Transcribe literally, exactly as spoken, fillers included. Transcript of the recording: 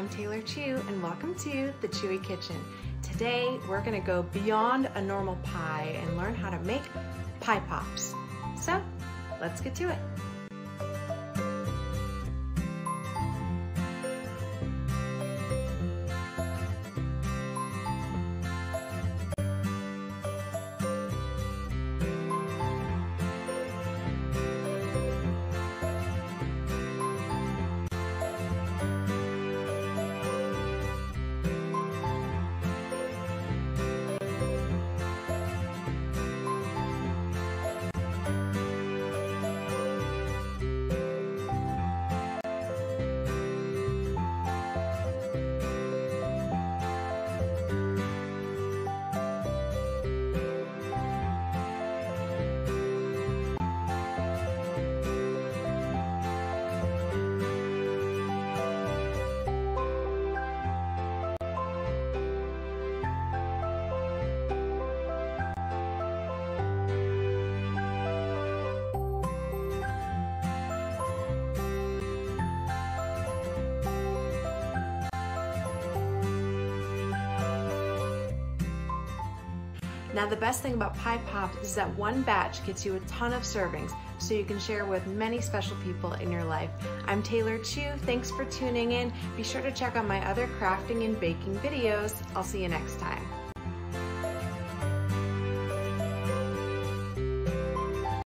I'm Taylor Chew and welcome to the Chewy Kitchen. Today we're gonna go beyond a normal pie and learn how to make pie pops. So let's get to it. Now the best thing about pie pops is that one batch gets you a ton of servings, so you can share with many special people in your life. I'm Taylor Chew, thanks for tuning in. Be sure to check out my other crafting and baking videos. I'll see you next time.